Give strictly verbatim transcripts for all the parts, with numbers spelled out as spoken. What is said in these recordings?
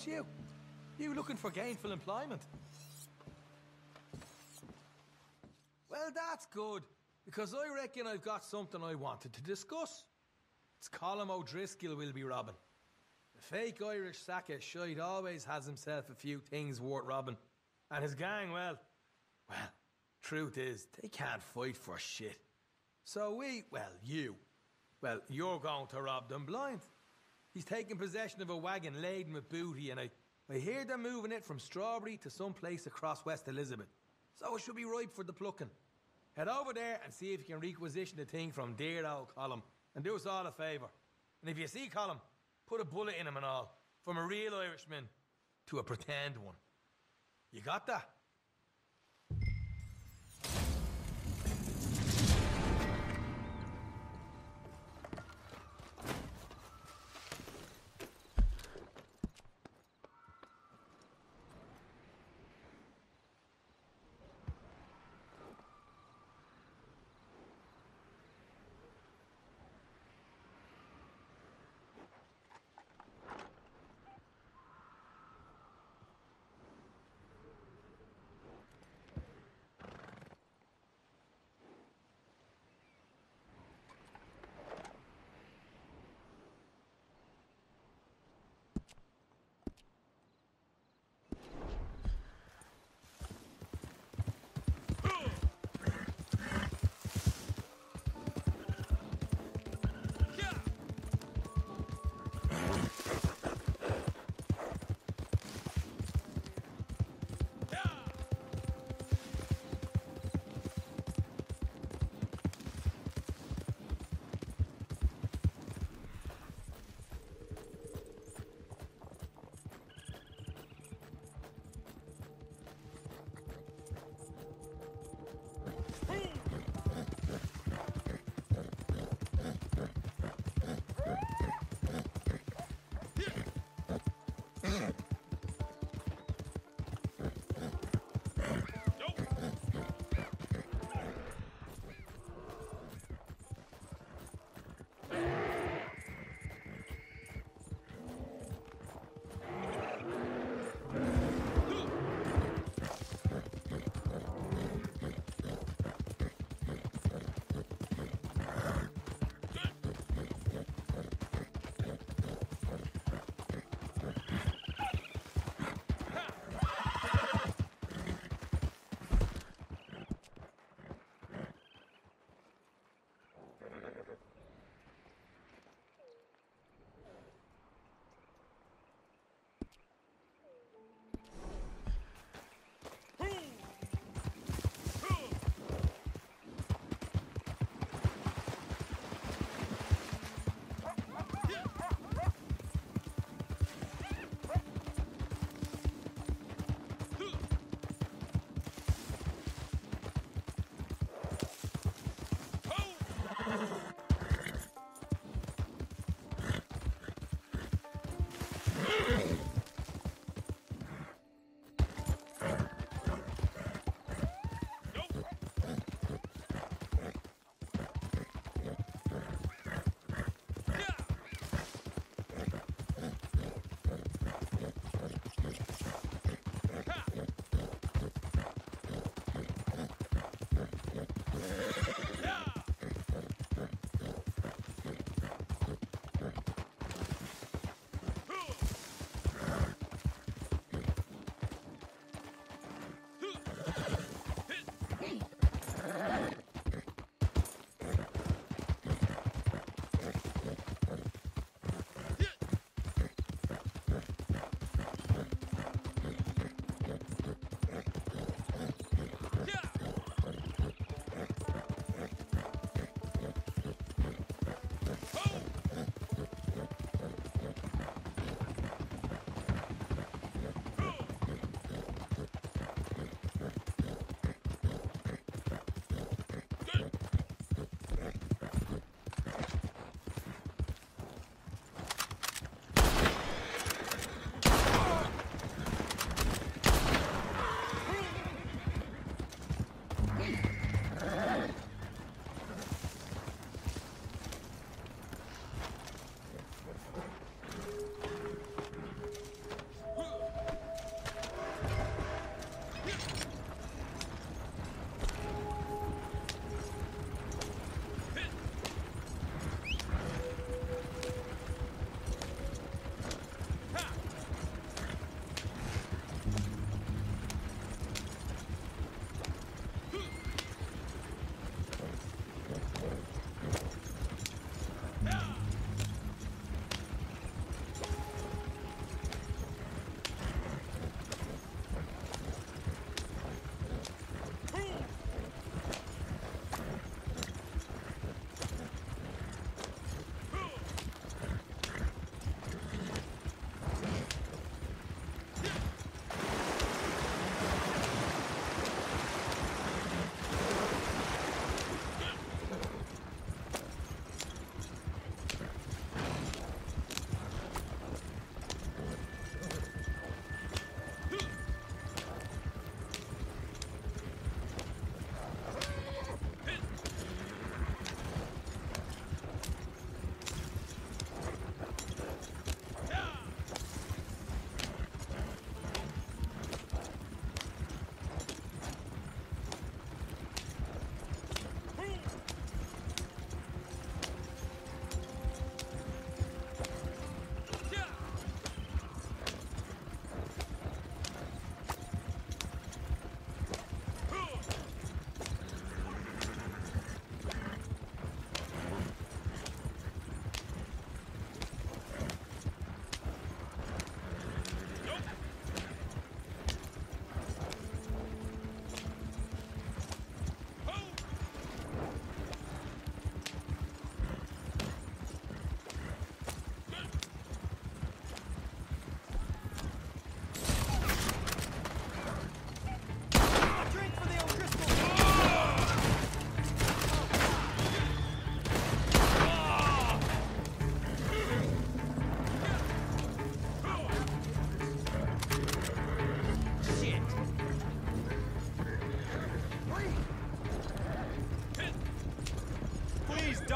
about you? You looking for gainful employment? Well, that's good, because I reckon I've got something I wanted to discuss. It's Colm O'Driscoll we'll be robbing. The fake Irish sacker shite always has himself a few things worth robbing. And his gang, well, well, truth is, they can't fight for shit. So we, well, you, well, you're going to rob them blind. He's taking possession of a wagon laden with booty, and I, I hear they're moving it from Strawberry to some place across West Elizabeth. So it should be ripe for the plucking. Head over there and see if you can requisition the thing from dear old Colm, and do us all a favour. And if you see Colm, put a bullet in him and all, from a real Irishman to a pretend one. You got that?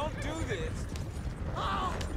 Don't do this! Oh!